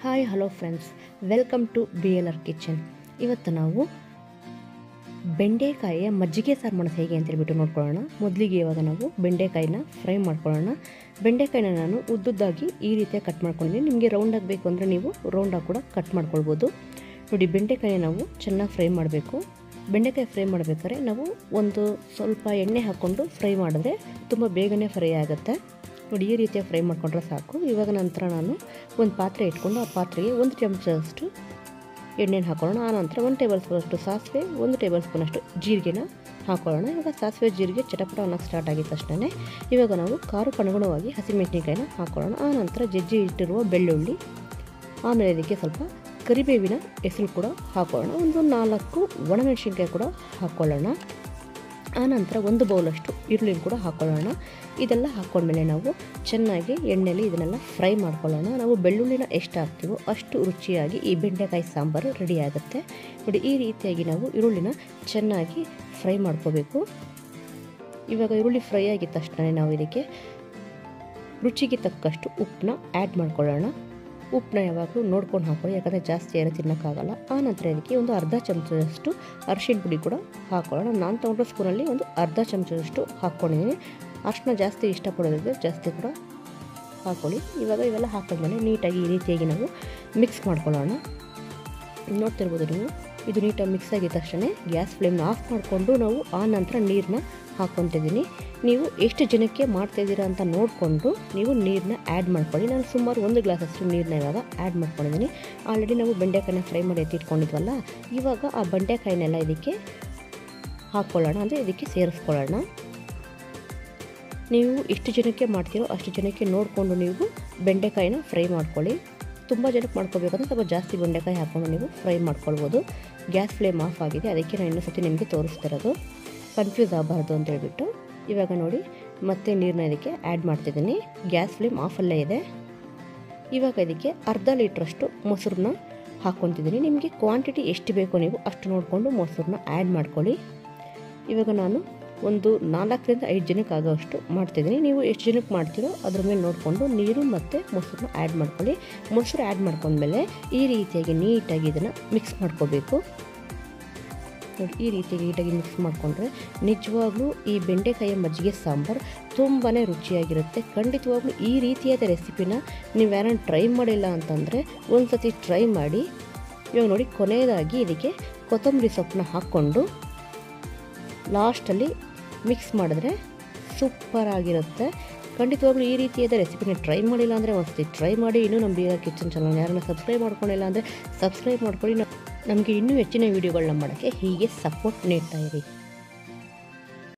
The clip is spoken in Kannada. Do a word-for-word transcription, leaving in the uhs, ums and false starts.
Hi hello friends, welcome to B L R kitchen. ಇವತ್ತು ನಾವು ಬೆಂಡೆಕಾಯಿಯ ಮಜ್ಜಿಗೆ ಸಾರು ಮಾಡೋದು ಹೇಗೆ ಅಂತ ಹೇಳ್ಬಿಟ್ಟು ನೋಡ್ಕೊಳ್ಳೋಣ. ಮೊದಲಿಗೆ ಇವಾಗ ನಾವು ಬೆಂಡೆಕಾಯಿನ ಫ್ರೈ ಮಾಡ್ಕೊಳ್ಳೋಣ. ಬೆಂಡೆಕಾಯಿನ ನಾನು ಉದ್ದುದ್ದಾಗಿ ಈ ರೀತಿಯಾಗಿ ಕಟ್ ಮಾಡ್ಕೊಂಡಿದ್ದೀನಿ. ನಿಮಗೆ ರೌಂಡ್ ಆಗಬೇಕು ಅಂದರೆ ನೀವು ರೌಂಡಾಗಿ ಕೂಡ ಕಟ್ ಮಾಡ್ಕೊಳ್ಬೋದು. ನೋಡಿ, ಬೆಂಡೆಕಾಯಿನ ನಾವು ಚೆನ್ನಾಗಿ ಫ್ರೈ ಮಾಡಬೇಕು. ಬೆಂಡೆಕಾಯಿ ಫ್ರೈ ಮಾಡಬೇಕಾದ್ರೆ ನಾವು ಒಂದು ಸ್ವಲ್ಪ ಎಣ್ಣೆ ಹಾಕ್ಕೊಂಡು ಫ್ರೈ ಮಾಡಿದ್ರೆ ತುಂಬ ಬೇಗನೆ ಫ್ರೈ ಆಗುತ್ತೆ. ನೋಡಿ, ಈ ರೀತಿಯಾಗಿ ಫ್ರೈ ಮಾಡ್ಕೊಂಡ್ರೆ ಸಾಕು. ಇವಾಗ ನಂತರ ನಾನು ಒಂದು ಪಾತ್ರೆ ಇಟ್ಕೊಂಡು ಆ ಪಾತ್ರೆಗೆ ಒಂದು ಚಮಚದಷ್ಟು ಎಣ್ಣೆನ ಹಾಕೊಳ್ಳೋಣ. ಆನಂತರ ಒಂದು ಟೇಬಲ್ ಸ್ಪೂನಷ್ಟು ಸಾಸಿವೆ, ಒಂದು ಟೇಬಲ್ ಸ್ಪೂನಷ್ಟು ಜೀರಿಗೆನ ಹಾಕೊಳ್ಳೋಣ. ಇವಾಗ ಸಾಸಿವೆ ಜೀರಿಗೆ ಚಟಪಟ ಅನ್ನೋಕ್ಕೆ ಸ್ಟಾರ್ಟ್ ಆಗಿದ ತಕ್ಷಣ ಇವಾಗ ನಾವು ಖಾರಕ್ಕೆ ಅನುಗುಣವಾಗಿ ಹಸಿಮೆಣಸಿನಕಾಯಿನ ಹಾಕೊಳ್ಳೋಣ. ಆನಂತರ ಜಜ್ಜಿ ಇಟ್ಟಿರುವ ಬೆಳ್ಳುಳ್ಳಿ, ಆಮೇಲೆ ಇದಕ್ಕೆ ಸ್ವಲ್ಪ ಕರಿಬೇವಿನ ಹೆಸರು ಕೂಡ ಹಾಕೊಳ್ಳೋಣ. ಒಂದು ನಾಲ್ಕು ಒಣಮೆಣಸಿನ್ಕಾಯಿ ಕೂಡ ಹಾಕ್ಕೊಳ್ಳೋಣ. ಆನಂತರ ಒಂದು ಬೌಲಷ್ಟು ಈರುಳ್ಳಿನ ಕೂಡ ಹಾಕ್ಕೊಳ್ಳೋಣ. ಇದೆಲ್ಲ ಹಾಕ್ಕೊಂಡ್ಮೇಲೆ ನಾವು ಚೆನ್ನಾಗಿ ಎಣ್ಣೆಯಲ್ಲಿ ಇದನ್ನೆಲ್ಲ ಫ್ರೈ ಮಾಡ್ಕೊಳ್ಳೋಣ. ನಾವು ಬೆಳ್ಳುಳ್ಳಿನ ಎಷ್ಟು ಹಾಕ್ತೀವೋ ಅಷ್ಟು ರುಚಿಯಾಗಿ ಈ ಬೆಂಡೆಕಾಯಿ ಸಾಂಬಾರು ರೆಡಿ ಆಗುತ್ತೆ. ನೋಡಿ, ಈ ರೀತಿಯಾಗಿ ನಾವು ಈರುಳ್ಳಿನ ಚೆನ್ನಾಗಿ ಫ್ರೈ ಮಾಡ್ಕೋಬೇಕು. ಇವಾಗ ಈರುಳ್ಳಿ ಫ್ರೈ ಆಗಿದ ತಕ್ಷಣ ನಾವು ಇದಕ್ಕೆ ರುಚಿಗೆ ತಕ್ಕಷ್ಟು ಉಪ್ಪನ್ನ ಆ್ಯಡ್ ಮಾಡ್ಕೊಳ್ಳೋಣ. ಉಪ್ಪನ್ನ ಯಾವಾಗಲೂ ನೋಡ್ಕೊಂಡು ಹಾಕೊಳ್ಳಿ, ಯಾಕಂದರೆ ಜಾಸ್ತಿ ಯಾರು ತಿನ್ನೋಕ್ಕಾಗಲ್ಲ. ಆನಂತರ ಇದಕ್ಕೆ ಒಂದು ಅರ್ಧ ಚಮಚದಷ್ಟು ಅರಿಶಿಣ ಪುಡಿ ಕೂಡ ಹಾಕ್ಕೊಳ್ಳೋಣ. ನಾನು ತೊಗೊಂಡ್ರ ಸ್ಪೂನಲ್ಲಿ ಒಂದು ಅರ್ಧ ಚಮಚದಷ್ಟು ಹಾಕ್ಕೊಂಡಿದ್ದೀನಿ. ಅರಿಶಿನ ಜಾಸ್ತಿ ಇಷ್ಟಪಡೋದಿದ್ರೆ ಜಾಸ್ತಿ ಕೂಡ ಹಾಕ್ಕೊಳ್ಳಿ. ಇವಾಗ ಇವೆಲ್ಲ ಹಾಕಿದ್ಮೇಲೆ ನೀಟಾಗಿ ಈ ರೀತಿಯಾಗಿ ನಾವು ಮಿಕ್ಸ್ ಮಾಡ್ಕೊಳ್ಳೋಣ. ನೋಡ್ತಿರ್ಬೋದು ನೀವು, ಇದು ನೀಟಾಗಿ ಮಿಕ್ಸ್ ಆಗಿದ ತಕ್ಷಣ ಗ್ಯಾಸ್ ಫ್ಲೇಮ್ನ ಆಫ್ ಮಾಡಿಕೊಂಡು ನಾವು ಆ ನಂತರ ನೀರನ್ನ ಹಾಕ್ಕೊತಿದ್ದೀನಿ. ನೀವು ಎಷ್ಟು ಜನಕ್ಕೆ ಮಾಡ್ತಾಯಿದ್ದೀರಾ ಅಂತ ನೋಡಿಕೊಂಡು ನೀವು ನೀರನ್ನ ಆ್ಯಡ್ ಮಾಡ್ಕೊಳ್ಳಿ. ನಾನು ಸುಮಾರು ಒಂದು ಗ್ಲಾಸಷ್ಟು ನೀರನ್ನ ಇವಾಗ ಆ್ಯಡ್ ಮಾಡ್ಕೊಂಡಿದ್ದೀನಿ. ಆಲ್ರೆಡಿ ನಾವು ಬೆಂಡೆಕಾಯಿನ ಫ್ರೈ ಮಾಡಿ ಎತ್ತಿಟ್ಕೊಂಡಿದ್ವಲ್ಲ, ಇವಾಗ ಆ ಬೆಂಡೆಕಾಯಿನೆಲ್ಲ ಇದಕ್ಕೆ ಹಾಕ್ಕೊಳ್ಳೋಣ, ಅಂದರೆ ಇದಕ್ಕೆ ಸೇರಿಸ್ಕೊಳ್ಳೋಣ. ನೀವು ಎಷ್ಟು ಜನಕ್ಕೆ ಮಾಡ್ತೀರೋ ಅಷ್ಟು ಜನಕ್ಕೆ ನೋಡಿಕೊಂಡು ನೀವು ಬೆಂಡೆಕಾಯಿನ ಫ್ರೈ ಮಾಡ್ಕೊಳ್ಳಿ. ತುಂಬ ಜನಕ್ಕೆ ಮಾಡ್ಕೋಬೇಕಂದ್ರೆ ಸ್ವಲ್ಪ ಜಾಸ್ತಿ ಬೆಂಡೆಕಾಯಿ ಹಾಕ್ಕೊಂಡು ನೀವು ಫ್ರೈ ಮಾಡ್ಕೊಳ್ಬೋದು. ಗ್ಯಾಸ್ ಫ್ಲೇಮ್ ಆಫ್ ಆಗಿದೆ, ಅದಕ್ಕೆ ನಾನು ಇನ್ನೊಂದು ಸತಿ ನಿಮಗೆ ತೋರಿಸ್ತಿರೋದು, ಕನ್ಫ್ಯೂಸ್ ಆಗಬಾರ್ದು ಅಂತ ಹೇಳ್ಬಿಟ್ಟು. ಇವಾಗ ನೋಡಿ, ಮತ್ತೆ ನೀರನ್ನ ಇದಕ್ಕೆ ಆ್ಯಡ್ ಮಾಡ್ತಿದ್ದೀನಿ. ಗ್ಯಾಸ್ ಫ್ಲೇಮ್ ಆಫಲ್ಲೇ ಇದೆ. ಇವಾಗ ಇದಕ್ಕೆ ಅರ್ಧ ಲೀಟ್ರಷ್ಟು ಮೊಸರನ್ನ ಹಾಕ್ಕೊತಿದ್ದೀನಿ. ನಿಮಗೆ ಕ್ವಾಂಟಿಟಿ ಎಷ್ಟು ಬೇಕೋ ನೀವು ಅಷ್ಟು ನೋಡಿಕೊಂಡು ಮೊಸರನ್ನ ಆ್ಯಡ್ ಮಾಡ್ಕೊಳ್ಳಿ. ಇವಾಗ ನಾನು ಒಂದು ನಾಲ್ಕರಿಂದ ಐದು ಜನಕ್ಕೆ ಆಗೋಷ್ಟು ಮಾಡ್ತಿದ್ದೀನಿ. ನೀವು ಎಷ್ಟು ಜನಕ್ಕೆ ಮಾಡ್ತೀರೋ ಅದ್ರ ಮೇಲೆ ನೋಡಿಕೊಂಡು ನೀರು ಮತ್ತು ಮೊಸರನ್ನ ಆ್ಯಡ್ ಮಾಡ್ಕೊಳ್ಳಿ. ಮೊಸರು ಆ್ಯಡ್ ಮಾಡ್ಕೊಂಡ್ಮೇಲೆ ಈ ರೀತಿಯಾಗಿ ನೀಟಾಗಿ ಇದನ್ನು ಮಿಕ್ಸ್ ಮಾಡ್ಕೋಬೇಕು. ನೋಡಿ, ಈ ರೀತಿಯಾಗಿ ನೀಟಾಗಿ ಮಿಕ್ಸ್ ಮಾಡಿಕೊಂಡ್ರೆ ನಿಜವಾಗ್ಲೂ ಈ ಬೆಂಡೆಕಾಯಿಯ ಮಜ್ಜಿಗೆ ಸಾಂಬಾರು ತುಂಬಾ ರುಚಿಯಾಗಿರುತ್ತೆ. ಖಂಡಿತವಾಗ್ಲೂ ಈ ರೀತಿಯಾದ ರೆಸಿಪಿನ ನೀವು ಯಾರನ್ನ ಟ್ರೈ ಮಾಡಿಲ್ಲ ಅಂತಂದರೆ ಒಂದು ಸತಿ ಟ್ರೈ ಮಾಡಿ. ಇವಾಗ ನೋಡಿ, ಕೊನೆಯದಾಗಿ ಇದಕ್ಕೆ ಕೊತ್ತಂಬರಿ ಸೊಪ್ಪನ್ನ ಹಾಕ್ಕೊಂಡು ಲಾಸ್ಟಲ್ಲಿ ಮಿಕ್ಸ್ ಮಾಡಿದ್ರೆ ಸೂಪರ್ ಆಗಿರುತ್ತೆ. ಖಂಡಿತವಾಗ್ಲೂ ಈ ರೀತಿಯಾದ ರೆಸಿಪಿನ ಟ್ರೈ ಮಾಡಿಲ್ಲ ಅಂದರೆ ಒಂದ್ಸತಿ ಟ್ರೈ ಮಾಡಿ. ಇನ್ನೂ ನಮ್ಮ B L R kitchen channel ಯಾರನ್ನ ಸಬ್ಸ್ಕ್ರೈಬ್ ಮಾಡ್ಕೊಂಡಿಲ್ಲ ಅಂದರೆ ಸಬ್ಸ್ಕ್ರೈಬ್ ಮಾಡ್ಕೊಳ್ಳಿ. ನಮಗೆ ಇನ್ನೂ ಹೆಚ್ಚಿನ ವೀಡಿಯೋಗಳನ್ನ ಮಾಡೋಕ್ಕೆ ಹೀಗೆ ಸಪೋರ್ಟ್ ನೀಡ್ತಾ ಇರಿ.